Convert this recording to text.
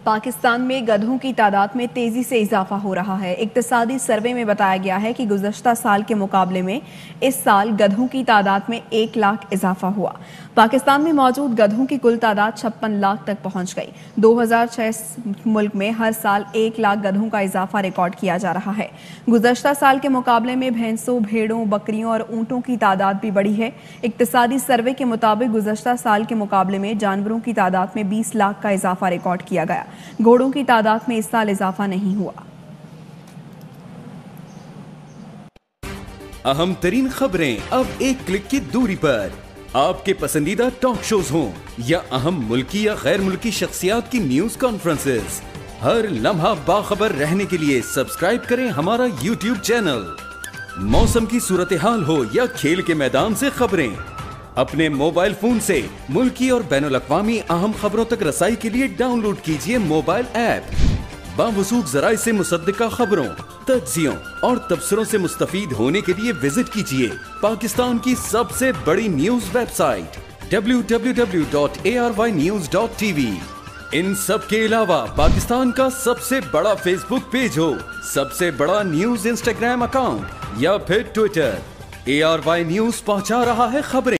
पाकिस्तान में गधों की तादाद में तेजी से इजाफा हो रहा है। इक्तिसादी सर्वे में बताया गया है कि गुज़श्ता साल के मुकाबले में इस साल गधों की तादाद में 1 लाख इजाफा हुआ। पाकिस्तान में मौजूद गधों की कुल तादाद 56 लाख तक पहुंच गई। 2006 मुल्क में हर साल 1 लाख गधों का इजाफा रिकॉर्ड किया जा रहा है। गुज़श्ता साल के मुकाबले में भैंसों, भेड़ों, बकरियों और ऊंटों की तादाद भी बढ़ी है। इक्तिसादी सर्वे के मुताबिक गुज़श्ता साल के मुकाबले में जानवरों की तादाद में 20 लाख का इजाफा रिकॉर्ड किया गया। घोड़ों की तादाद में इस साल इजाफा नहीं हुआ। अहम तरीन खबरें अब एक क्लिक की दूरी पर। आपके पसंदीदा टॉक शोज हों या अहम मुल्की या गैर मुल्की शख्सियात की न्यूज कॉन्फ्रेंसेस, हर लम्हा बाखबर रहने के लिए सब्सक्राइब करें हमारा YouTube चैनल। मौसम की सूरत हाल हो या खेल के मैदान से खबरें, अपने मोबाइल फोन से मुल्की और बैनुल-अक़वामी अहम खबरों तक रसाई के लिए डाउनलोड कीजिए मोबाइल ऐप। बावसूख ज़राए से मुसद्दिका खबरों, तज्ज़ियों और तबसरों से मुस्तफ़ीद होने के लिए विजिट कीजिए पाकिस्तान की सबसे बड़ी न्यूज वेबसाइट www.arYnews.tv। इन सब के अलावा पाकिस्तान का सबसे बड़ा फेसबुक पेज हो, सबसे बड़ा न्यूज इंस्टाग्राम अकाउंट या फिर ट्विटर, ARY न्यूज पहुंचा रहा है खबरें।